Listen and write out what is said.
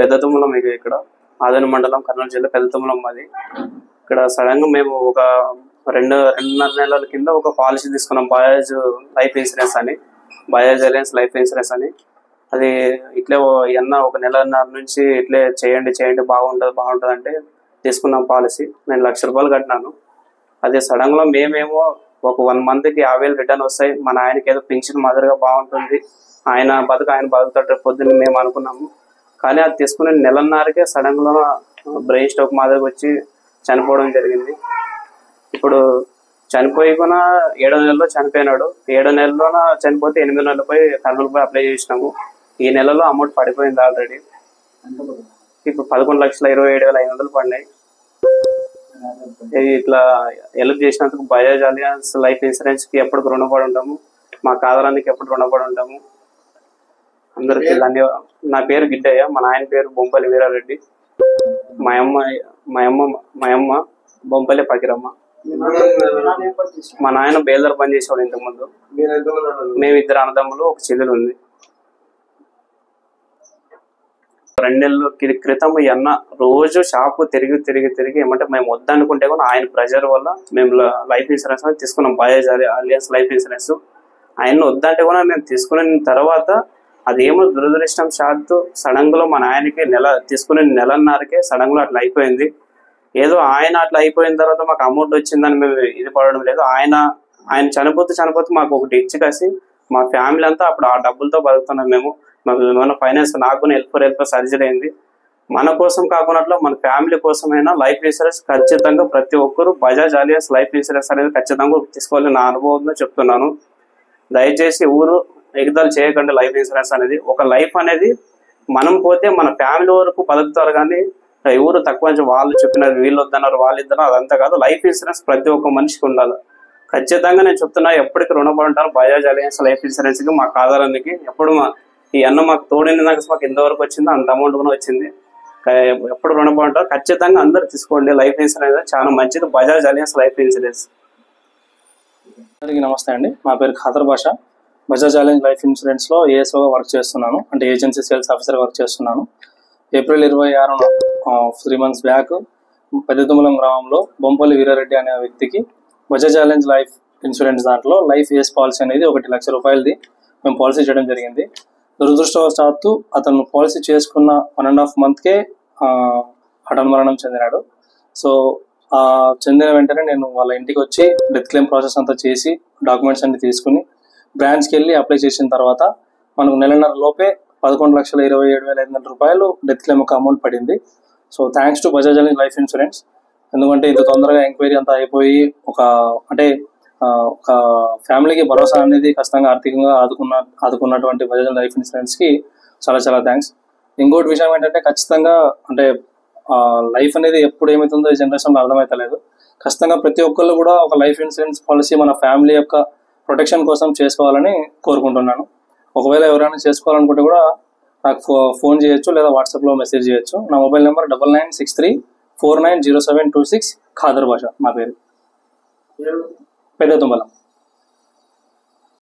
పెద్ద తుమ్మలం ఇక్కడ ఆదోని మండలం కర్నూలు జిల్లా పెద్ద తుమ్మలం మాది. ఇక్కడ సడన్ గా మేము ఒక రెండున్నర నెలల కింద ఒక పాలసీ తీసుకున్నాం, బజాజ్ లైఫ్ ఇన్సూరెన్స్ అని, బజాజ్ అలయన్స్ లైఫ్ ఇన్సూరెన్స్ అని. అది ఇట్లే ఒక నెలన్నర నుంచి ఇట్లే చేయండి బాగుంటుంది అంటే తీసుకున్నాం పాలసీ. నేను ₹1,00,000 కట్టినాను. అదే సడన్ గా మేమేమో ఒక 1 month కి 50,000 రిటర్న్ వస్తాయి, మన ఆయనకి ఏదో పెన్షన్ మాదిరిగా బాగుంటుంది, ఆయన బతుకుతాడు పొద్దున్న మేము అనుకున్నాము. కానీ అది తీసుకునే నెలన్నరకే సడన్ గా బ్రెయిన్ స్ట్రోక్ మాదిరిగా వచ్చి చనిపోవడం జరిగింది. ఇప్పుడు చనిపోయి కూడా 7వ నెలలో చనిపోయినాడు. 7వ నెలలోన చనిపోతే 8వ నెలపై కర్నూలుపై అప్లై చేసినాము. ఈ నెలలో అమౌంట్ పడిపోయింది ఆల్రెడీ. ఇప్పుడు 11,27,500 పడినాయి. ఇట్లా హెల్ప్ చేసినందుకు బజాజ్ అలియన్స్ లైఫ్ ఇన్సూరెన్స్ కి ఎప్పుడు రుణపడి ఉంటాము, మా కాదరానికి ఎప్పుడు రుణపడి ఉంటాము. అందరికి ధన్యవాదాలు. నా పేరు గిడ్డయ్య, మా నాయన పేరు బొంపల్లి వీరారెడ్డి, మా అమ్మ బొంపల్లి పకిరమ్మ. మా నాయన బేల్దార్ పని చేసేవాడు ఇంతకు ముందు. మేము 2 అన్నదమ్ములు, ఒక చెల్లెలు ఉంది. 2 నెలల క్రితం ఈ అన్న రోజు షాపు తిరిగి ఏమంటే మేము వద్దనుకుంటే కూడా ఆయన ప్రెజర్ వల్ల మేము లైఫ్ ఇన్సూరెన్స్ తీసుకున్నాం, బజాజ్ అలియన్స్ లైఫ్ ఇన్సూరెన్స్. ఆయన వద్దంటే కూడా మేము తీసుకున్న తర్వాత అదేమో దురదృష్టం షాట్ సడన్ గా మా నాయనకి తీసుకునే నెలన్నరకే సడన్ గా అట్లా అయిపోయింది. ఏదో ఆయన అట్లా అయిపోయిన తర్వాత మాకు అమౌంట్ వచ్చిందని మేము ఇది పడడం లేదు. ఆయన చనిపోతే మాకు ఒకటి ఇచ్చి కాసి మా ఫ్యామిలీ అంతా అప్పుడు ఆ డబ్బులతో బతుకుతున్నాం. మాకు ఏమైనా ఫైనాన్స్, నాకు హెల్ప్ సర్జరీ అయింది. మన కోసం కాకుండా మన ఫ్యామిలీ కోసమైనా లైఫ్ ఇన్సూరెన్స్ ఖచ్చితంగా ప్రతి ఒక్కరు బజాజ్ అలియన్స్ లైఫ్ ఇన్సూరెన్స్ అనేది ఖచ్చితంగా తీసుకోవాలి. నా అనుభవంలో చెప్తున్నాను. దయచేసి ఊరు ఎగతాలు చేయకండి. లైఫ్ ఇన్సూరెన్స్ అనేది ఒక లైఫ్ అనేది మనం పోతే మన ఫ్యామిలీ వరకు బతుకుతారు, కానీ ఎవరు తక్కువ వాళ్ళు చెప్పినారు, వీళ్ళు వద్దన్నారు, వాళ్ళు ఇద్దరు, అదంతా కాదు. లైఫ్ ఇన్సూరెన్స్ ప్రతి ఒక్క మనిషికి ఉండాలి. ఖచ్చితంగా నేను చెప్తున్నా, ఎప్పటికీ రుణపడి ఉంటాను బజాజ్ అలియన్స్ లైఫ్ ఇన్సూరెన్స్ కి, మా ఆధారానికి. ఎప్పుడు ఈ అన్న మాకు తోడైన దాకా మాకు ఎంతవరకు వచ్చిందో అంత అమౌంట్ కూడా వచ్చింది. ఎప్పుడు రుణపడి ఉంటారు. ఖచ్చితంగా అందరు తీసుకోండి. లైఫ్ ఇన్సూరెన్స్ చాలా మంచిది, బజాజ్ అలియన్స్ లైఫ్ ఇన్సూరెన్స్. అందరికీ నమస్తే అండి. నా పేరు ఖాదర్ భాష. బజాజ్ అలియన్స్ లైఫ్ ఇన్సూరెన్స్ లో ఏఎస్ఓగా వర్క్ చేస్తున్నాను, అంటే ఏజెన్సీ సేల్స్ ఆఫీసర్ వర్క్ చేస్తున్నాను. ఏప్రిల్ 26న 3 months బ్యాక్ పెద్దతుమ్మలం గ్రామంలో బొంపల్లి వీరారెడ్డి అనే వ్యక్తికి బజాజ్ అలియన్స్ లైఫ్ ఇన్సూరెన్స్ దాంట్లో లైఫ్ ఏస్ పాలసీ అనేది ₹1,00,000 మేము పాలసీ చేయడం జరిగింది. దురదృష్టవశాత్తు అతను పాలసీ చేసుకున్న 1.5 monthకే హఠాన్మరణం చెందినాడు. సో చెందిన వెంటనే నేను వాళ్ళ ఇంటికి వచ్చి డెత్ క్లెయిమ్ ప్రాసెస్ అంతా చేసి డాక్యుమెంట్స్ అన్ని తీసుకుని బ్రాంచ్కి వెళ్ళి అప్లై చేసిన తర్వాత మనకు నెలన్నర లోపే ₹11,27,500 డెత్ క్లెయిమ్ ఒక అమౌంట్ పడింది. So thanks to Bajaj Allianz life insurance. ఎందుకంటే ఇంత తొందరగా ఎంక్వైరీ అంతా అయిపోయి ఒక ఫ్యామిలీకి భరోసా అనేది ఖచ్చితంగా ఆర్థికంగా ఆదుకున్నటువంటి బజాజ్ లైఫ్ ఇన్సూరెన్స్ కి చాలా చాలా థ్యాంక్స్. ఇంకోటి విషయం ఏంటంటే, ఖచ్చితంగా అంటే లైఫ్ అనేది ఎప్పుడు ఏమవుతుందో ఈ జనరేషన్లో అర్థమవుతలేదు. ఖచ్చితంగా ప్రతి ఒక్కళ్ళు కూడా ఒక లైఫ్ ఇన్సూరెన్స్ పాలసీ మన ఫ్యామిలీ యొక్క ప్రొటెక్షన్ కోసం చేసుకోవాలని కోరుకుంటున్నాను. ఒకవేళ ఎవరైనా చేసుకోవాలనుకుంటే కూడా నాకు ఫోన్ చేయొచ్చు, లేదా వాట్సాప్లో మెసేజ్ చేయొచ్చు. నా మొబైల్ నెంబర్ 9963490726. ఖాదర్ భాష నా పేరు. పెద్ద తుమ్మలం.